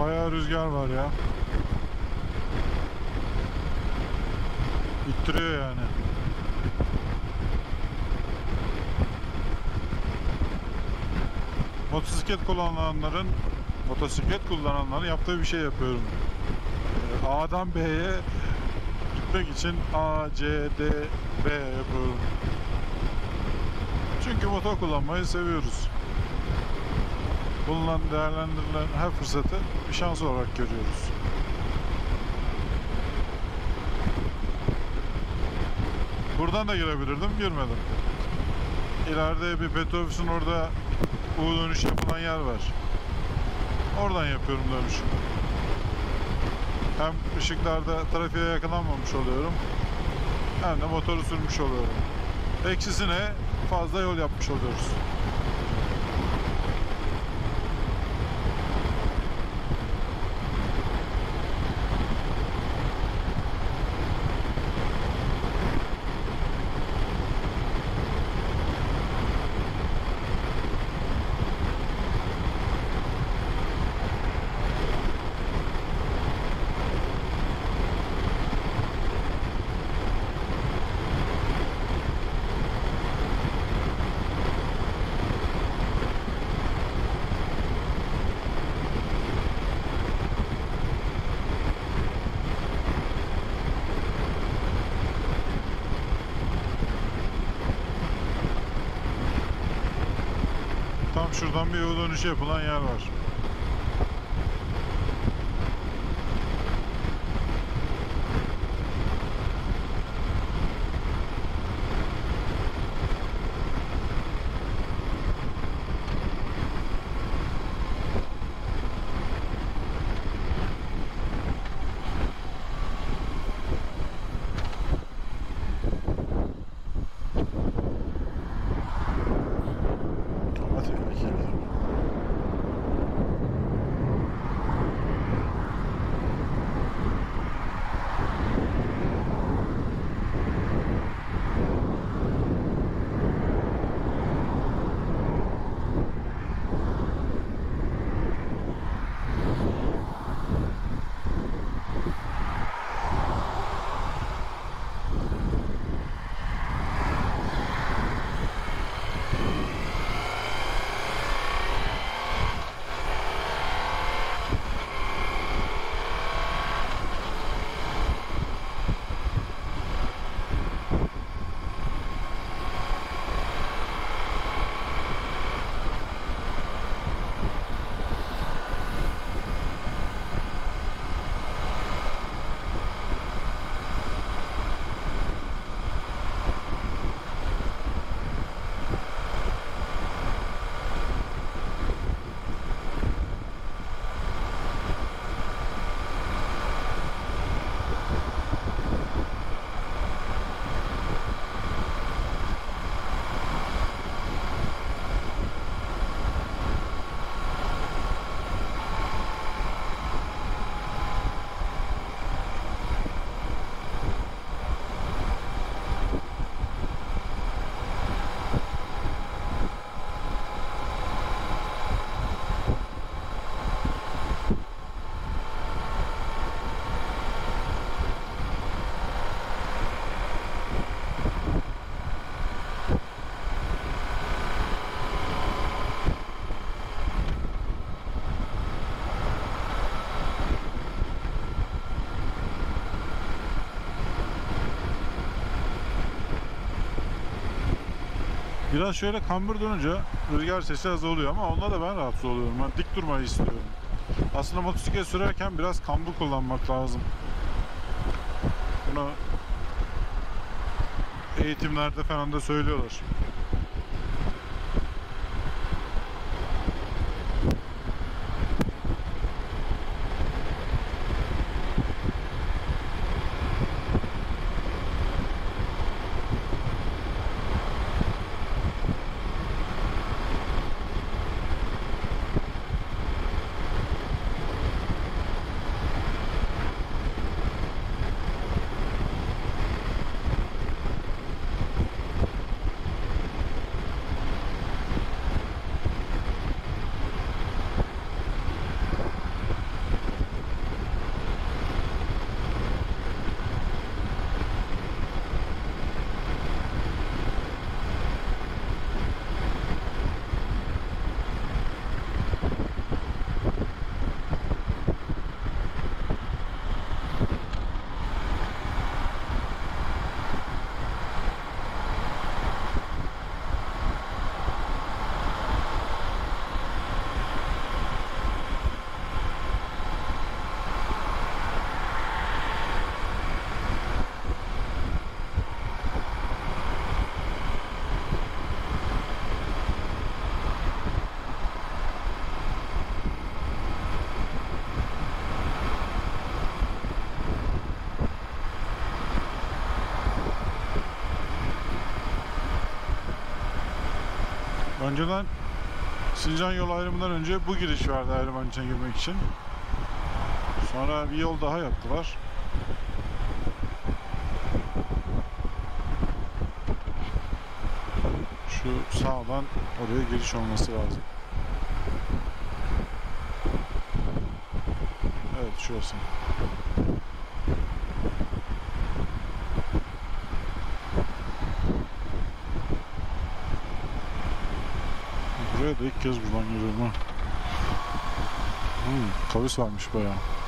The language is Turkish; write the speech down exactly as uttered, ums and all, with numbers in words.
Bayağı rüzgar var ya. İttiriyor yani. Motosiklet kullananların motosiklet kullananların yaptığı bir şey yapıyorum. A'dan B'ye gitmek için A, C, D, B yapıyorum. Çünkü motor kullanmayı seviyoruz. Bulunan, değerlendirilen her fırsatı bir şans olarak görüyoruz. Buradan da girebilirdim, girmedim. İleride bir petrobüsün orada U dönüş yapılan yer var. Oradan yapıyorum dönüşü. Hem ışıklarda trafiğe yakalanmamış oluyorum, hem de motoru sürmüş oluyorum. Eksisine fazla yol yapmış oluyoruz. Tam şuradan bir U dönüşü yapılan yer var. Biraz şöyle kambur dönünce rüzgar sesi az oluyor ama onda da ben rahatsız oluyorum. Ben dik durmayı istiyorum. Aslında motosiklet sürerken biraz kambur kullanmak lazım. Bunu eğitimlerde falan da söylüyorlar. Önceden Sincan yol ayrımından önce bu giriş vardı ayrımın içine girmek için. Sonra bir yol daha yaptılar. Şu sağdan oraya giriş olması lazım. Evet, şurası. Buraya da ilk kez buradan giriyorum ha. Hmm, kavis varmış bayağı.